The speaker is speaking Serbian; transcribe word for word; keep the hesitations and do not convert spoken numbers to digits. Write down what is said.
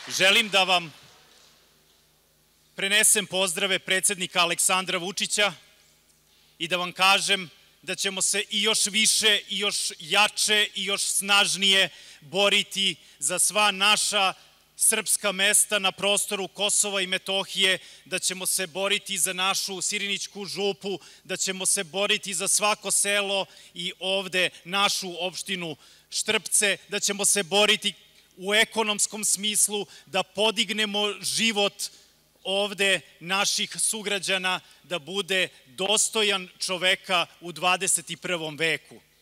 Želim da vam prenesem pozdrave predsednika Aleksandra Vučića i da vam kažem da ćemo se i još više i još jače i još snažnije boriti za sva naša srpska mesta na prostoru Kosova i Metohije, da ćemo se boriti za našu Sirinićku župu, da ćemo se boriti za svako selo i ovde našu opštinu Štrpce, da ćemo se boriti u ekonomskom smislu, da podignemo život ovde naših sugrađana, da bude dostojan čoveka u dvadeset i prvom veku.